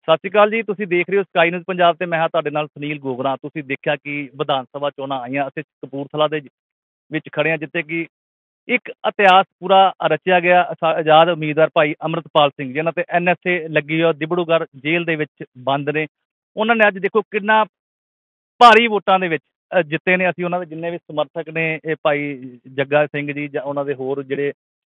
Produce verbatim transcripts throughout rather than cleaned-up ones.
ਸਤਿ ਸ਼੍ਰੀ ਅਕਾਲ ਜੀ। ਤੁਸੀਂ ਦੇਖ ਰਹੇ ਹੋ ਸਕਾਈ ਨਿਊਜ਼ ਪੰਜਾਬ ਤੇ ਮੈਂ ਹਾਂ ਤੁਹਾਡੇ ਨਾਲ ਸੁਨੀਲ ਗੋਗਰਾ। ਤੁਸੀਂ ਦੇਖਿਆ ਕਿ ਵਿਧਾਨ ਸਭਾ ਚੋਣਾਂ ਆਈਆਂ, ਅਸੀਂ ਕਪੂਰਥਲਾ ਦੇ ਵਿੱਚ ਖੜੇ ਹਾਂ, ਜਿੱਥੇ ਕਿ ਇੱਕ ਇਤਿਹਾਸ ਪੂਰਾ ਰਚਿਆ ਗਿਆ। ਅਸਾ- ਆਜ਼ਾਦ ਉਮੀਦਵਾਰ ਭਾਈ ਅੰਮ੍ਰਿਤਪਾਲ ਸਿੰਘ, ਜਿਨ੍ਹਾਂ ਤੇ ਐਨ ਐਸ ਏ ਲੱਗੀ ਹੋਈ, ਦਿਬੜੂਗੜ੍ਹ ਜੇਲ੍ਹ ਦੇ ਵਿੱਚ ਬੰਦ ਨੇ। ਉਹਨਾਂ ਨੇ ਅੱਜ ਦੇਖੋ ਕਿੰਨਾ ਭਾਰੀ ਵੋਟਾਂ ਦੇ ਵਿੱਚ ਅ, ਜਿੱਤੇ ਨੇ। ਅਸੀਂ ਉਹਨਾਂ ਦੇ ਜਿੰਨੇ ਵੀ ਸਮਰਥਕ ਨੇ, ਇਹ ਭਾਈ ਜੱਗਾ ਸਿੰਘ ਜੀ ਜਾਂ ਉਹਨਾਂ ਦੇ ਹੋਰ ਜਿਹੜੇ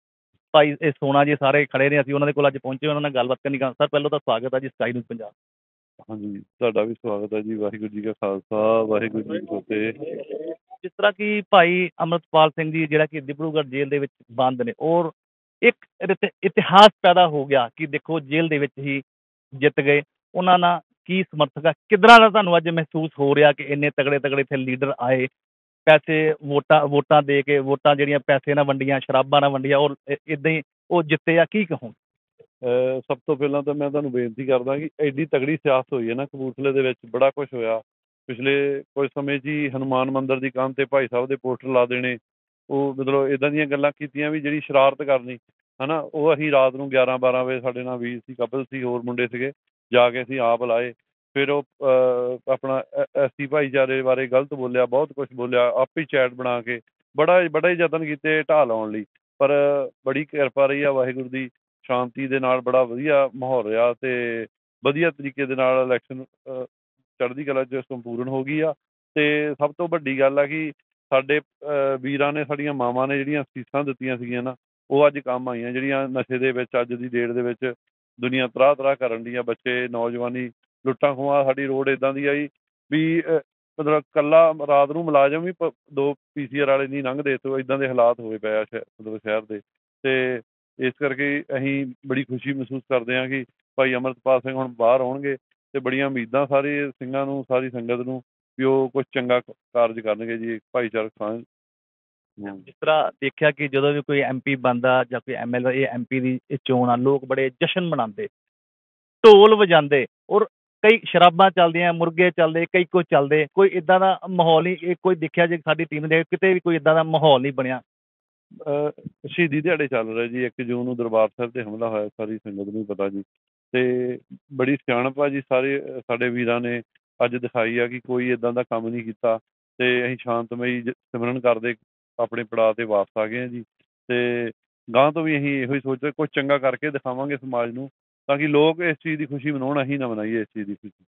ਭਾਈ ਇਹ ਸੋਨਾ ਜੀ, ਸਾਰੇ ਖੜੇ ਨੇ। ਅਸੀਂ ਉਹਨਾਂ ਦੇ ਕੋਲ ਅੱਜ ਪਹੁੰਚੇ, ਉਹਨਾਂ ਨਾਲ ਗੱਲਬਾਤ ਕਰਨੀ। ਸਰ ਪਹਿਲਾਂ ਤਾਂ ਸਵਾਗਤ ਹੈ ਜੀ ਸਕਾਈ ਨਿਊਜ਼ ਪੰਜਾਬ। ਹਾਂਜੀ, ਤੁਹਾਡਾ ਵੀ ਸਵਾਗਤ ਹੈ ਜੀ। ਵਾਹਿਗੁਰੂ ਜੀ ਕਾ ਖਾਲਸਾ, ਵਾਹਿਗੁਰੂ ਜੀ ਕੀ ਫਤਿਹ। ਜਿਸ ਤਰ੍ਹਾਂ ਕਿ ਭਾਈ ਅੰਮ੍ਰਿਤਪਾਲ ਸਿੰਘ ਜੀ, ਜਿਹੜਾ ਕਿ ਦਿਬੜੂਗੜ੍ਹ ਜੇਲ੍ਹ ਦੇ ਵਿੱਚ ਬੰਦ ਨੇ, ਔਰ ਇੱਕ ਇਤ- ਇਤਿਹਾਸ ਪੈਦਾ ਹੋ ਗਿਆ ਕਿ ਦੇਖੋ ਜੇਲ੍ਹ ਦੇ ਵਿੱਚ ਹੀ ਜਿੱਤ ਗਏ। ਉਹਨਾਂ ਨਾਲ ਕੀ ਸਮਰਥਕ ਆ, ਕਿੱਦਾਂ ਦਾ ਤੁਹਾਨੂੰ ਅੱਜ ਮਹਿਸੂਸ ਹੋ ਰਿਹਾ ਕਿ ਇੰਨੇ ਤਗੜੇ ਤਗੜੇ ਇੱਥੇ ਲੀਡਰ ਆਏ, ਪੈਸੇ ਵੋਟਾਂ ਵੋਟਾਂ ਦੇ ਕੇ, ਵੋਟਾਂ ਜਿਹੜੀਆਂ ਪੈਸੇ ਨਾਲ ਵੰਡੀਆਂ, ਸ਼ਰਾਬਾਂ ਨਾਲ ਵੰਡੀਆਂ, ਔਰ ਇਦਾਂ ਹੀ ਉਹ ਜਿੱਤੇ ਆ, ਕੀ ਕਹੋ? ਅਹ ਸਭ ਤੋਂ ਪਹਿਲਾਂ ਤਾਂ ਮੈਂ ਤੁਹਾਨੂੰ ਬੇਨਤੀ ਕਰਦਾ ਕਿ ਐਡੀ ਤਗੜੀ ਸਿਆਸਤ ਹੋਈ ਹੈ ਨਾ ਕਪੂਰਥਲੇ ਦੇ ਵਿੱਚ, ਬੜਾ ਕੁਛ ਹੋਇਆ ਪਿਛਲੇ ਕੁਝ ਸਮੇਂ 'ਚ ਹੀ। ਹਨੂੰਮਾਨ ਮੰਦਿਰ ਦੀ ਕੰਧ 'ਤੇ ਭਾਈ ਸਾਹਿਬ ਦੇ ਪੋਸਟਰ ਲਾ ਦੇਣੇ, ਉਹ ਮਤਲਬ ਇੱਦਾਂ ਦੀਆਂ ਗੱਲਾਂ ਕੀਤੀਆਂ ਵੀ ਜਿਹੜੀ ਸ਼ਰਾਰਤ ਕਰਨੀ ਹੈ ਨਾ। ਉਹ ਅਸੀਂ ਰਾਤ ਨੂੰ ਗਿਆਰਾਂ ਬਾਰਾਂ ਵਜੇ, ਸਾਡੇ ਨਾਲ ਵੀਰ ਸੀ, ਕਪਲ ਸੀ, ਹੋਰ ਮੁੰਡੇ ਸੀਗੇ, ਜਾ ਕੇ ਅਸੀਂ ਆਪ ਲਾਏ। ਫਿਰ ਉਹ ਅਹ, ਆਪਣਾ ਐਸ ਸੀ ਭਾਈਚਾਰੇ ਬਾਰੇ ਗਲਤ ਬੋਲਿਆ, ਬਹੁਤ ਕੁਛ ਬੋਲਿਆ, ਆਪੇ ਚੈਟ ਬਣਾ ਕੇ ਬੜਾ ਬੜਾ ਹੀ ਯਤਨ ਕੀਤੇ ਢਾਹ ਲਾਉਣ ਲਈ। ਪਰ ਬੜੀ ਕਿਰਪਾ ਰਹੀ ਆ ਵਾਹਿਗੁਰੂ ਦੀ, ਸ਼ਾਂਤੀ ਦੇ ਨਾਲ ਬੜਾ ਵਧੀਆ ਮਾਹੌਲ ਰਿਹਾ ਅਤੇ ਵਧੀਆ ਤਰੀਕੇ ਦੇ ਨਾਲ ਇਲੈਕਸ਼ਨ ਚੜ੍ਹਦੀ ਕਲਾ 'ਚ ਸੰਪੂਰਨ ਹੋ ਗਈ ਆ। ਅਤੇ ਸਭ ਤੋਂ ਵੱਡੀ ਗੱਲ ਆ ਕਿ ਸਾਡੇ ਵੀਰਾਂ ਨੇ, ਸਾਡੀਆਂ ਮਾਵਾਂ ਨੇ ਜਿਹੜੀਆਂ ਸੀਸਾਂ ਦਿੱਤੀਆਂ ਸੀਗੀਆਂ ਨਾ, ਉਹ ਅੱਜ ਕੰਮ ਆਈਆਂ। ਜਿਹੜੀਆਂ ਨਸ਼ੇ ਦੇ ਵਿੱਚ ਅੱਜ ਦੀ ਡੇਟ ਦੇ ਵਿੱਚ ਦੁਨੀਆ ਤਰਾਹ ਤਰਾਹ ਕਰਨ ਦੀਆਂ, ਬੱਚੇ ਨੌਜਵਾਨੀ ਲੁੱਟਾਂ ਖੋਹਾਂ। ਸਾਡੀ ਰੋਡ ਇੱਦਾਂ ਦੀ ਆਈ ਵੀ ਮਤਲਬ ਇਕੱਲਾ ਰਾਤ ਨੂੰ ਮੁਲਾਜ਼ਮ ਵੀ ਪ ਦੋ ਪੀ ਸੀ ਆਰ ਵਾਲੇ ਨਹੀਂ ਲੰਘਦੇ, ਤੋਂ ਇੱਦਾਂ ਦੇ ਹਾਲਾਤ ਹੋਏ ਪਏ ਆ ਸ਼ਹਿ ਮਤਲਬ ਸ਼ਹਿਰ ਦੇ। ਅਤੇ ਇਸ ਕਰਕੇ ਅਸੀਂ ਬੜੀ ਖੁਸ਼ੀ ਮਹਿਸੂਸ ਕਰਦੇ ਹਾਂ ਕਿ ਭਾਈ ਅੰਮ੍ਰਿਤਪਾਲ ਸਿੰਘ ਹੁਣ ਬਾਹਰ ਆਉਣਗੇ, ਅਤੇ ਬੜੀਆਂ ਉਮੀਦਾਂ ਸਾਰੇ ਸਿੰਘਾਂ ਨੂੰ, ਸਾਰੀ ਸੰਗਤ ਨੂੰ, ਵੀ ਉਹ ਕੁਛ ਚੰਗਾ ਕਾਰਜ ਕਰਨਗੇ ਜੀ ਭਾਈਚਾਰਕ ਸਾਂਝ। ਜਿਸ ਤਰ੍ਹਾਂ ਦੇਖਿਆ ਕਿ ਜਦੋਂ ਵੀ ਕੋਈ ਐਮ ਪੀ ਬਣਦਾ ਜਾਂ ਕੋਈ M L A M P ਦੀ ਇਹ ਚੋਣ ਆ, ਲੋਕ ਬੜੇ ਜਸ਼ਨ ਮਨਾਉਂਦੇ, ਢੋਲ ਵਜਾਉਂਦੇ, ਔਰ ਕਈ ਸ਼ਰਾਬਾਂ ਚੱਲਦੀਆਂ, ਮੁਰਗੇ ਚੱਲਦੇ, ਕਈ ਕੁਝ ਚੱਲਦੇ। ਕੋਈ ਇੱਦਾਂ ਦਾ ਮਾਹੌਲ ਨਹੀਂ ਕੋਈ ਦੇਖਿਆ ਜੇ ਸਾਡੀ ਟੀਮ ਦੇ ਕਿਤੇ ਵੀ ਕੋਈ ਇੱਦਾਂ ਦਾ ਮਾਹੌਲ ਨਹੀਂ ਬਣਿਆ। ਸ਼ਹੀਦੀ ਦਿਹਾੜੇ ਚੱਲ ਰਹੇ ਜੀ, ਇੱਕ ਜੂਨ ਨੂੰ ਦਰਬਾਰ ਸਾਹਿਬ 'ਤੇ ਹਮਲਾ ਹੋਇਆ, ਸਾਰੀ ਸੰਗਤ ਨੂੰ ਪਤਾ ਜੀ। ਅਤੇ ਬੜੀ ਸਿਆਣਪ ਆ ਜੀ ਸਾਰੇ ਸਾਡੇ ਵੀਰਾਂ ਨੇ ਅੱਜ ਦਿਖਾਈ ਆ ਕਿ ਕੋਈ ਇੱਦਾਂ ਦਾ ਕੰਮ ਨਹੀਂ ਕੀਤਾ। ਅਤੇ ਅਸੀਂ ਸ਼ਾਂਤਮਈ ਜ ਸਿਮਰਨ ਕਰਦੇ ਆਪਣੇ ਪੜਾਅ 'ਤੇ ਵਾਪਸ ਆ ਗਏ ਹਾਂ ਜੀ। ਅਤੇ ਗਾਂਹ ਤੋਂ ਵੀ ਅਸੀਂ ਇਹੋ ਹੀ ਸੋਚਦੇ ਕੁਛ ਚੰਗਾ ਕਰਕੇ ਦਿਖਾਵਾਂਗੇ ਸਮਾਜ ਨੂੰ, ਤਾਂ ਕਿ ਲੋਕ ਇਸ ਚੀਜ਼ ਦੀ ਖੁਸ਼ੀ ਮਨਾਉਣ, ਅਸੀਂ ਨਾ ਮਨਾਈਏ ਇਸ ਚੀਜ਼ ਦੀ ਖੁਸ਼ੀ।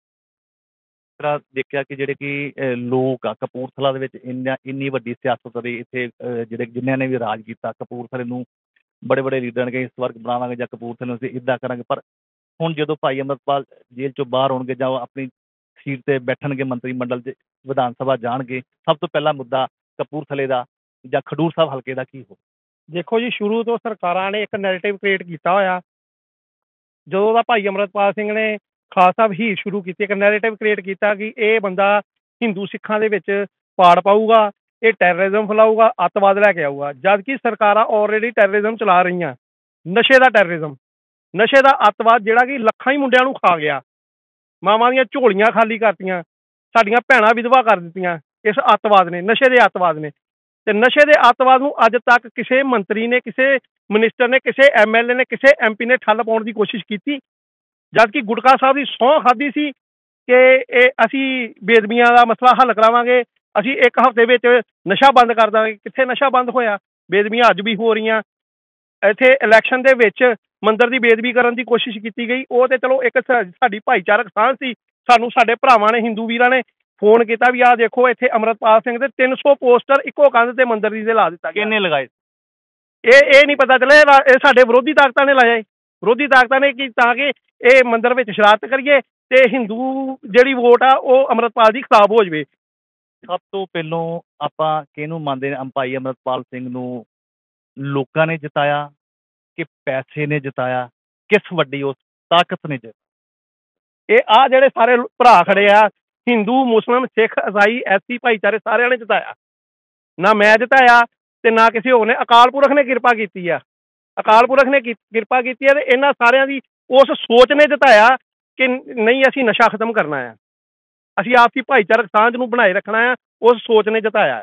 ਤਰ੍ਹਾਂ ਦੇਖਿਆ ਕਿ ਜਿਹੜੇ ਕਿ ਅਹ ਲੋਕ ਆ ਕਪੂਰਥਲਾ ਦੇ ਵਿੱਚ, ਇੰਨਾ ਇੰਨੀ ਵੱਡੀ ਸਿਆਸਤ ਰਹੀ ਇੱਥੇ, ਅਹ ਜਿਹੜੇ ਜਿਨ੍ਹਾਂ ਨੇ ਵੀ ਰਾਜ ਕੀਤਾ ਕਪੂਰਥਲੇ ਨੂੰ, ਬੜੇ ਬੜੇ ਲੀਡਰਾਂ ਨੇ ਕਿ ਸਵਰਗ ਬਣਾਵਾਂਗੇ ਜਾਂ ਕਪੂਰਥਲੇ ਨੂੰ ਅਸੀਂ ਇੱਦਾਂ ਕਰਾਂਗੇ। ਪਰ ਹੁਣ ਜਦੋਂ ਭਾਈ ਅੰਮ੍ਰਿਤਪਾਲ ਜੇਲ੍ਹ ਚੋਂ ਬਾਹਰ ਆਉਣਗੇ ਜਾਂ ਉਹ ਆਪਣੀ ਸੀਟ 'ਤੇ ਬੈਠਣਗੇ, ਮੰਤਰੀ ਮੰਡਲ 'ਚ ਵਿਧਾਨ ਸਭਾ ਜਾਣਗੇ, ਸਭ ਤੋਂ ਪਹਿਲਾ ਮੁੱਦਾ ਕਪੂਰਥਲੇ ਦਾ ਜਾਂ ਖਡੂਰ ਸਾਹਿਬ ਹਲਕੇ ਦਾ ਕੀ ਹੋ? ਦੇਖੋ ਜੀ, ਸ਼ੁਰੂ ਤੋਂ ਸਰਕਾਰਾਂ ਨੇ ਇੱਕ ਨੈਰੇਟਿਵ ਕ੍ਰੀਏਟ ਕੀਤਾ ਹੋਇਆ। ਜਦੋਂ ਦਾ ਭਾਈ ਅੰਮ੍ਰਿਤਪਾਲ ਸਿੰਘ ਨੇ ਖਾਲਸਾ ਵਹੀਰ ਸ਼ੁਰੂ ਕੀਤੀ, ਇੱਕ ਨੈਰੇਟਿਵ ਕ੍ਰੀਏਟ ਕੀਤਾ ਕਿ ਇਹ ਬੰਦਾ ਹਿੰਦੂ ਸਿੱਖਾਂ ਦੇ ਵਿੱਚ ਪਾੜ ਪਾਊਗਾ, ਇਹ ਟੈਰਰਿਜ਼ਮ ਫੈਲਾਊਗਾ, ਅੱਤਵਾਦ ਲੈ ਕੇ ਆਊਗਾ। ਜਦ ਕਿ ਸਰਕਾਰਾਂ ਆਲਰੇਡੀ ਟੈਰਰਿਜ਼ਮ ਚਲਾ ਰਹੀਆਂ, ਨਸ਼ੇ ਦਾ ਟੈਰਰਿਜ਼ਮ, ਨਸ਼ੇ ਦਾ ਅੱਤਵਾਦ, ਜਿਹੜਾ ਕਿ ਲੱਖਾਂ ਹੀ ਮੁੰਡਿਆਂ ਨੂੰ ਖਾ ਗਿਆ, ਮਾਵਾਂ ਦੀਆਂ ਝੋਲੀਆਂ ਖਾਲੀ ਕਰਤੀਆਂ, ਸਾਡੀਆਂ ਭੈਣਾਂ ਵਿਧਵਾ ਕਰ ਦਿੱਤੀਆਂ ਇਸ ਅੱਤਵਾਦ ਨੇ, ਨਸ਼ੇ ਦੇ ਅੱਤਵਾਦ ਨੇ। ਅਤੇ ਨਸ਼ੇ ਦੇ ਅੱਤਵਾਦ ਨੂੰ ਅੱਜ ਤੱਕ ਕਿਸੇ ਮੰਤਰੀ ਨੇ, ਕਿਸੇ ਮਿਨਿਸਟਰ ਨੇ, ਕਿਸੇ ਐਮ ਐਲ ਏ ਨੇ, ਕਿਸੇ ਐਮ ਪੀ ਨੇ ਠੱਲ ਪਾਉਣ ਦੀ ਕੋਸ਼ਿਸ਼ ਕੀਤੀ। ਜਦ ਕਿ ਗੁਟਕਾ ਸਾਹਿਬ ਦੀ ਸਹੁੰ ਖਾਧੀ ਸੀ ਕਿ ਇਹ ਅਸੀਂ ਬੇਦਬੀਆਂ ਦਾ ਮਸਲਾ ਹੱਲ ਕਰਾਵਾਂਗੇ, ਅਸੀਂ ਇੱਕ ਹਫ਼ਤੇ ਵਿੱਚ ਨਸ਼ਾ ਬੰਦ ਕਰ ਦਾਂਗੇ। ਕਿੱਥੇ ਨਸ਼ਾ ਬੰਦ ਹੋਇਆ? ਬੇਦਬੀਆਂ ਅੱਜ ਵੀ ਹੋ ਰਹੀਆਂ। ਇੱਥੇ ਇਲੈਕਸ਼ਨ ਦੇ ਵਿੱਚ ਮੰਦਿਰ ਦੀ ਬੇਦਬੀ ਕਰਨ ਦੀ ਕੋਸ਼ਿਸ਼ ਕੀਤੀ ਗਈ। ਉਹ ਤਾਂ ਚਲੋ ਇੱਕ ਸਾਡੀ ਭਾਈਚਾਰਕ ਸਾਂਝ ਸੀ। ਸਾਨੂੰ ਸਾਡੇ ਭਰਾਵਾਂ ਨੇ, ਹਿੰਦੂ ਵੀਰਾਂ ਨੇ ਫੋਨ ਕੀਤਾ ਵੀ ਆਹ ਦੇਖੋ ਇੱਥੇ ਅੰਮ੍ਰਿਤਪਾਲ ਸਿੰਘ ਦੇ ਤਿੰਨ ਸੌ ਪੋਸਟਰ ਇੱਕੋ ਕੰਧ 'ਤੇ ਮੰਦਿਰ ਦੀ 'ਤੇ ਲਾ ਦਿੱਤਾ। ਕਿਹਨੇ ਲਗਾਏ? ਇਹ ਇਹ ਨਹੀਂ ਪਤਾ ਚੱਲਿਆ, ਇਹ ਸਾਡੇ ਵਿਰੋਧੀ ਤਾਕਤਾਂ ਨੇ ਲਾਇਆ। ਵਿਰੋਧੀ ਤਾਕਤਾਂ ਨੇ ਕੀ, ਤਾਂ ਕਿ ਇਹ ਮੰਦਿਰ ਵਿੱਚ ਸ਼ਰਾਰਤ ਕਰੀਏ ਅਤੇ ਹਿੰਦੂ ਜਿਹੜੀ ਵੋਟ ਆ ਉਹ ਅੰਮ੍ਰਿਤਪਾਲ ਦੀ ਖਰਾਬ ਹੋ ਜਾਵੇ। ਸਭ ਤੋਂ ਪਹਿਲੋਂ ਆਪਾਂ ਕਿਹਨੂੰ ਮੰਨਦੇ ਹਾਂ? ਭਾਈ ਅੰਮ੍ਰਿਤਪਾਲ ਸਿੰਘ ਨੂੰ ਲੋਕਾਂ ਨੇ ਜਿਤਾਇਆ ਕਿ ਪੈਸੇ ਨੇ ਜਿਤਾਇਆ? ਕਿਸ ਵੱਡੀ ਉਸ ਤਾਕਤ ਨੇ ਜਿਤਾਇਆ? ਇਹ ਆਹ ਜਿਹੜੇ ਸਾਰੇ ਭਰਾ ਖੜੇ ਆ, ਹਿੰਦੂ, ਮੁਸਲਿਮ, ਸਿੱਖ, ਈਸਾਈ, ਐਸ ਸੀ ਭਾਈਚਾਰੇ, ਸਾਰਿਆਂ ਨੇ ਜਿਤਾਇਆ। ਨਾ ਮੈਂ ਜਿਤਾਇਆ ਅਤੇ ਨਾ ਕਿਸੇ ਹੋਰ ਨੇ। ਅਕਾਲ ਪੁਰਖ ਨੇ ਕਿਰਪਾ ਕੀਤੀ ਆ, ਅਕਾਲ ਪੁਰਖ ਨੇ ਕੀ ਕਿਰਪਾ ਕੀਤੀ ਹੈ। ਅਤੇ ਇਹਨਾਂ ਸਾਰਿਆਂ ਦੀ ਉਸ ਸੋਚ ਨੇ ਜਿਤਾਇਆ ਕਿ ਨਹੀਂ, ਅਸੀਂ ਨਸ਼ਾ ਖਤਮ ਕਰਨਾ ਆ, ਅਸੀਂ ਆਪਸੀ ਭਾਈਚਾਰਕ ਸਾਂਝ ਨੂੰ ਬਣਾਏ ਰੱਖਣਾ ਆ। ਉਸ ਸੋਚ ਨੇ ਜਿਤਾਇਆ।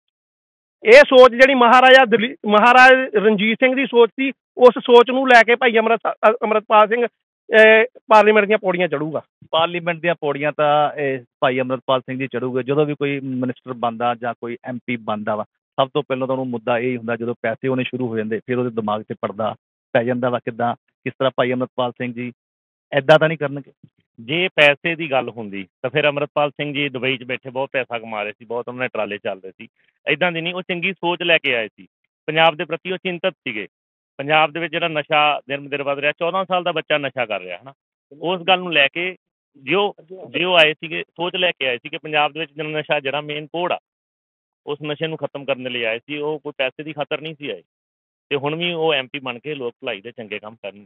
ਇਹ ਸੋਚ ਜਿਹੜੀ ਮਹਾਰਾਜਾ ਦਲੀ ਮਹਾਰਾਜ ਰਣਜੀਤ ਸਿੰਘ ਦੀ ਸੋਚ ਸੀ, ਉਸ ਸੋਚ ਨੂੰ ਲੈ ਕੇ ਭਾਈ ਅੰਮ੍ਰਿਤ ਅੰਮ੍ਰਿਤਪਾਲ ਸਿੰਘ ਇਹ ਪਾਰਲੀਮੈਂਟ ਦੀਆਂ ਪੌੜੀਆਂ ਚੜੂਗਾ। ਪਾਰਲੀਮੈਂਟ ਦੀਆਂ ਪੌੜੀਆਂ ਤਾਂ ਇਹ ਭਾਈ ਅੰਮ੍ਰਿਤਪਾਲ ਸਿੰਘ ਜੀ ਚੜੂਗੇ। ਜਦੋਂ ਵੀ ਕੋਈ ਮਿਨਿਸਟਰ ਬਣਦਾ ਜਾਂ ਕੋਈ ਐਮ ਪੀ ਬਣਦਾ ਵਾ, ਸਭ ਤੋਂ ਪਹਿਲਾਂ ਤਾਂ ਉਹਨੂੰ ਮੁੱਦਾ ਇਹ ਹੀ ਹੁੰਦਾ, ਜਦੋਂ ਪੈਸੇ ਆਉਣੇ ਸ਼ੁਰੂ ਹੋ ਜਾਂਦੇ ਫਿਰ ਉਹਦੇ ਦਿਮਾਗ 'ਤੇ ਪੜਦਾ ਪੈ ਜਾਂਦਾ ਵਾ, ਕਿੱਦਾਂ ਕਿਸ ਤਰ੍ਹਾਂ ਭਾਈ ਅੰਮ੍ਰਿਤਪਾਲ ਸਿੰਘ ਜੀ ਐਦਾਂ ਤਾਂ ਨਹੀਂ ਕਰਨਗੇ। ਜੇ ਪੈਸੇ ਦੀ ਗੱਲ ਹੁੰਦੀ ਤਾਂ ਫਿਰ ਅੰਮ੍ਰਿਤਪਾਲ ਸਿੰਘ ਜੀ ਦੁਬਈ 'ਚ ਬੈਠੇ ਬਹੁਤ ਪੈਸਾ ਕਮਾ ਰਹੇ ਸੀ, ਬਹੁਤ ਉਹਨਾਂ ਦੇ ਟਰਾਲੇ ਚੱਲਦੇ ਸੀ। ਇੱਦਾਂ ਦੀ ਨਹੀਂ, ਉਹ ਚੰਗੀ ਸੋਚ ਲੈ ਕੇ ਆਏ ਸੀ। ਪੰਜਾਬ ਦੇ ਪ੍ਰਤੀ ਉਹ ਚਿੰਤਤ ਸੀਗੇ। ਪੰਜਾਬ ਦੇ ਵਿੱਚ ਜਿਹੜਾ ਨਸ਼ਾ ਦਿਨ ਦਿਨ ਵੱਧ ਰਿਹਾ, ਚੌਦਾਂ ਸਾਲ ਦਾ ਬੱਚਾ ਨਸ਼ਾ ਕਰ ਰਿਹਾ ਹੈ ਨਾ, ਉਸ ਗੱਲ ਨੂੰ ਲੈ ਕੇ ਜੇ ਉਹ ਜੇ ਉਹ ਆਏ ਸੀਗੇ, ਸੋਚ ਲੈ ਕੇ ਆਏ ਸੀ ਕਿ ਪੰਜਾਬ ਦੇ ਵਿੱਚ ਜਿਹੜਾ ਨਸ਼ਾ ਜਿਹੜਾ ਮੇਨ ਕੋੜ ਆ, ਉਸ ਨਸ਼ੇ ਨੂੰ ਖਤਮ ਕਰਨ ਦੇ ਲਈ ਆਏ ਸੀ। ਉਹ ਕੋਈ ਪੈਸੇ ਦੀ ਖਾਤਰ ਨਹੀਂ ਸੀ ਆਏ। ਅਤੇ ਹੁਣ ਵੀ ਉਹ ਐਮ ਪੀ ਬਣ ਕੇ ਲੋਕ ਭਲਾਈ ਦੇ ਚੰਗੇ ਕੰਮ ਕਰਨਗੇ।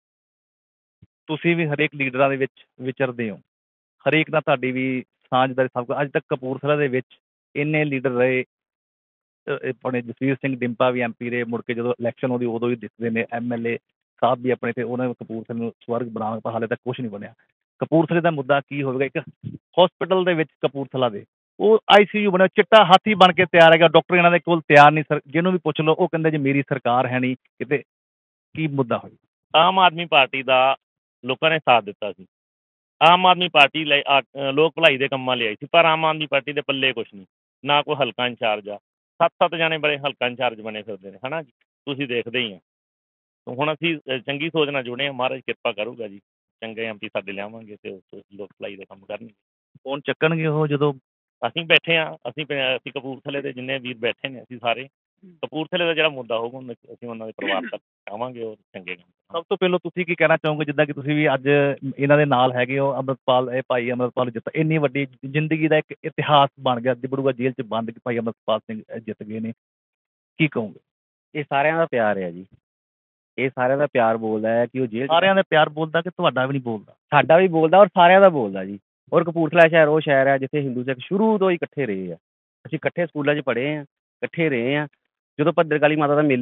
ਤੁਸੀਂ ਵੀ ਹਰੇਕ ਲੀਡਰਾਂ ਦੇ ਵਿੱਚ ਵਿਚਰਦੇ ਹੋ, ਹਰੇਕ ਨਾਲ ਤੁਹਾਡੀ ਵੀ ਸਾਂਝਦਾਰੀ ਸਭ ਕੁਝ। ਅੱਜ ਤੱਕ ਕਪੂਰਥਲਾ ਦੇ ਵਿੱਚ ਇੰਨੇ ਲੀਡਰ ਰਹੇ, ਅ, ਇਹ ਆਪਣੇ ਜਸਵੀਰ ਸਿੰਘ ਡਿੰਪਾ ਵੀ ਐਮ ਪੀ ਰਹੇ, ਮੁੜ ਕੇ ਜਦੋਂ ਇਲੈਕਸ਼ਨ ਆਉਂਦੀ ਉਦੋਂ ਵੀ ਦਿਖਦੇ ਨੇ। ਐਮ ਐਲ ਏ ਸਾਹਿਬ ਵੀ ਆਪਣੇ, ਤੇ ਉਹਨਾਂ ਨੇ ਕਪੂਰਥਲੇ ਨੂੰ ਸਵਰਗ ਬਣਾਉਣ, ਪਰ ਹਾਲੇ ਤੱਕ ਕੁਛ ਨਹੀਂ ਬਣਿਆ। ਕਪੂਰਥਲੇ ਦਾ ਮੁੱਦਾ ਕੀ ਹੋਵੇਗਾ? ਇੱਕ ਹਸਪੀਟਲ ਦੇ ਵਿੱਚ ਕਪੂਰਥਲਾ ਦੇ ਉਹ ਆਈ ਸੀ ਯੂ ਬਣਿਆ, ਚਿੱਟਾ ਹਾਥੀ ਬਣ ਕੇ ਤਿਆਰ ਹੈਗਾ। ਡਾਕਟਰ ਇਹਨਾਂ ਦੇ ਕੋਲ ਤਿਆਰ ਨਹੀਂ ਸਰ, ਜਿਹਨੂੰ ਵੀ ਪੁੱਛ ਲਓ ਉਹ ਕਹਿੰਦੇ ਜੀ ਮੇਰੀ ਸਰਕਾਰ ਹੈ ਨਹੀਂ ਕਿਤੇ। ਕੀ ਮੁੱਦਾ ਹੋਇਆ? ਆਮ ਆਦਮੀ ਪਾਰਟੀ ਦਾ ਲੋਕਾਂ ਨੇ ਸਾਥ ਦਿੱਤਾ ਸੀ। ਆਮ ਆਦਮੀ ਪਾਰਟੀ ਲਈ ਆ- ਅ, ਲੋਕ ਭਲਾਈ ਦੇ ਕੰਮਾਂ ਲਈ ਆਈ ਸੀ, ਪਰ ਆਮ ਆਦਮੀ ਪਾਰਟੀ ਦੇ ਪੱਲੇ ਕੁਛ ਨਹੀਂ, ਨਾ ਕੋਈ ਹਲਕਾ ਇੰਚਾਰਜ ਆ। ਸੱਤ ਸੱਤ ਜਾਣੇ ਬੜੇ ਹਲਕਾ ਇੰਚਾਰਜ ਬਣੇ ਫਿਰਦੇ ਨੇ, ਹੈ ਨਾ ਜੀ, ਤੁਸੀਂ ਦੇਖਦੇ ਹੀ ਆ। ਹੁਣ ਅਸੀਂ ਅ, ਚੰਗੀ ਸੋਚ ਨਾਲ ਜੁੜੇ ਹਾਂ, ਮਹਾਰਾਜ ਕਿਰਪਾ ਕਰੂਗਾ ਜੀ, ਚੰਗੇ ਐਮ ਪੀ ਸਾਡੇ ਲਿਆਵਾਂਗੇ ਅਤੇ ਉਹ ਲੋਕ ਭਲਾਈ ਦੇ ਕੰਮ ਕਰਨਗੇ। ਫੋਨ ਚੱਕਣਗੇ ਉਹ ਜਦੋਂ? ਅਸੀਂ ਬੈਠੇ ਹਾਂ, ਅਸੀਂ ਪ- ਅਸੀਂ ਕਪੂਰਥਲੇ ਦੇ ਜਿੰਨੇ ਵੀਰ ਬੈਠੇ ਨੇ, ਅਸੀਂ ਸਾਰੇ ਕਪੂਰਥਲੇ ਦਾ ਜਿਹੜਾ ਮੁੱਦਾ ਹੋਊਗਾ ਉਹਨੂੰ ਅਸੀਂ ਉਹਨਾਂ ਦੇ ਪਰਿਵਾਰ ਤੱਕ ਆਵਾਂਗੇ ਔਰ ਚੰਗੇ ਕੰਮ ਕਰਾਂਗੇ। ਸਭ ਤੋਂ ਪਹਿਲਾਂ ਤੁਸੀਂ ਕੀ ਕਹਿਣਾ ਚਾਹੋਗੇ, ਜਿੱਦਾਂ ਕਿ ਤੁਸੀਂ ਵੀ ਅੱਜ ਇਹਨਾਂ ਦੇ ਨਾਲ ਹੈਗੇ ਹੋ? ਅੰਮ੍ਰਿਤਪਾਲ, ਇਹ ਭਾਈ ਅੰਮ੍ਰਿਤਪਾਲ ਜਿੱਤ ਇੰਨੀ ਵੱਡੀ ਜ਼ਿੰਦਗੀ ਦਾ ਇੱਕ ਇਤਿਹਾਸ ਬਣ ਗਿਆ, ਦਿਬੜੂਆ ਜੇਲ੍ਹ 'ਚ ਬੰਦ ਕੇ ਭਾਈ ਅੰਮ੍ਰਿਤਪਾਲ ਸਿੰਘ ਜਿੱਤ ਗਏ ਨੇ, ਕੀ ਕਹੋਗੇ? ਇਹ ਸਾਰਿਆਂ ਦਾ ਪਿਆਰ ਹੈ ਜੀ। ਇਹ ਸਾਰਿਆਂ ਦਾ ਪਿਆਰ ਬੋਲਦਾ ਹੈ ਕਿ ਉਹ ਜੇਲ੍ਹ 'ਚ- ਸਾਰਿਆਂ ਦਾ ਪਿਆਰ ਬੋਲਦਾ ਕਿ ਤੁਹਾਡਾ ਵੀ ਨਹੀਂ ਬੋਲਦਾ? ਸਾਡਾ ਵੀ ਬੋਲਦਾ ਔਰ ਸਾਰਿਆਂ ਦਾ ਬੋਲਦਾ ਜੀ। ਔਰ ਕਪੂਰਥਲਾ ਸ਼ਹਿਰ ਉਹ ਸ਼ਹਿਰ ਹੈ ਜਿੱਥੇ ਹਿੰਦੂ ਸਿੱਖ ਸ਼ੁਰੂ ਤੋਂ ਹੀ ਇਕੱਠੇ ਰਹੇ ਆ। ਅਸੀਂ ਇਕੱਠੇ ਸਕੂਲਾਂ 'ਚ ਪੜ੍ਹੇ ਹਾਂ, ਇਕੱਠੇ ਰਹੇ ਹਾਂ। ਜਦੋਂ ਭੱਦਰਕਾਲੀ ਮਾਤਾ ਦਾ ਮੇਲਾ